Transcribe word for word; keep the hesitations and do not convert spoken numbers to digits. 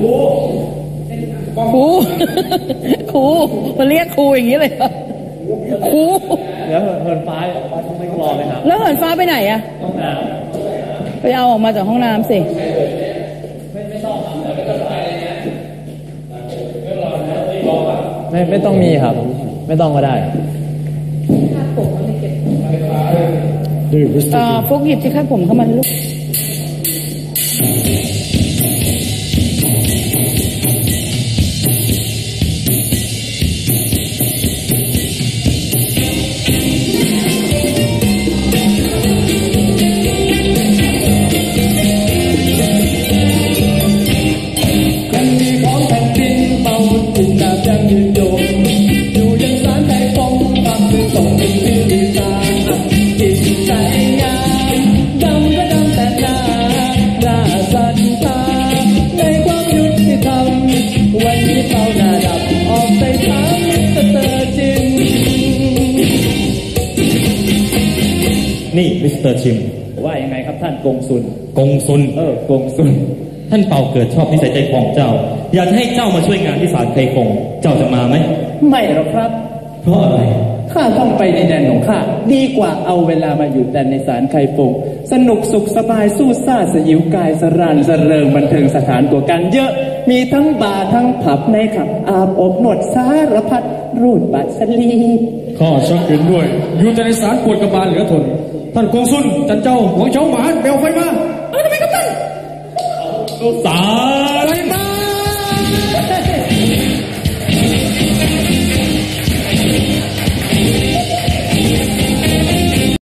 ครูครูมาเรียกครูอย่างนี้เลยครูแล้วเหินฟ้าไม่รอเลยครับแล้วเหินฟ้าไปไหนอะห้องน้ำไปเอาออกมาจากห้องน้ำสิไม่ไม่ต้องมีครับไม่ต้องก็ได้อ่าฟุกหยิบที่คาดผมเข้ามาลูกนี่มิสเตอร์ชิมว่ายังไงครับท่านกงซุนกงซุนเออกงซุนท่านเปาเกิดชอบนิสัยใจคอของเจ้าอยากให้เจ้ามาช่วยงานที่ศาลไคฟงเจ้าจะมาไหมไม่หรอกครับเพราะอะไรข้าต้องไปในแดนของข้าดีกว่าเอาเวลามาอยู่แต่ในศาลไคฟงสนุกสุขสบายสู้ซ่าสยิวกายสรานสเริงบันเทิงสถานกว่ากันเยอะมีทั้งบาร์ทั้งผับในขับอาบอบนวดสารพัดรูดบัตรสลีปข้าชักเห็นด้วยอยู่แต่ในศาลปวดกระบาลเหลือทนท่านกงสุนจันเจ้าหวังเฉาหมานเบลไฟมาเอาทำไมครับท่านลูกสาวไฟมา